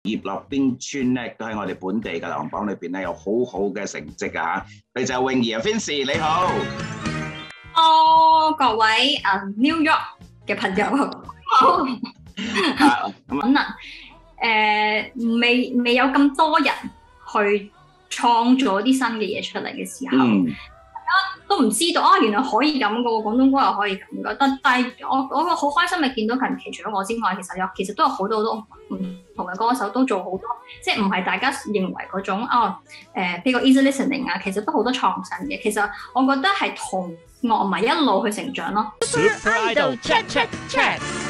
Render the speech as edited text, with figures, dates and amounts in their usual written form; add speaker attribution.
Speaker 1: 葉樂邊村咧，都喺我哋本地嘅流行榜裏邊咧有好好嘅成績啊！佢就係泳兒啊 Fancy， 你好。
Speaker 2: 各位New York 嘅朋友，好。可能未有咁多人去創造啲新嘅嘢出嚟嘅時候，大家都唔知道原來可以咁嘅喎，廣東歌又可以咁嘅。但係我好開心，咪見到近期除咗我之外，其實都有好多唔同嘅歌手都做好多，即係唔係大家認為嗰種譬如 easy listening 啊，其實都好多創新嘅。其實我覺得係同樂迷一路去成長咯。
Speaker 3: Super Idol check check check。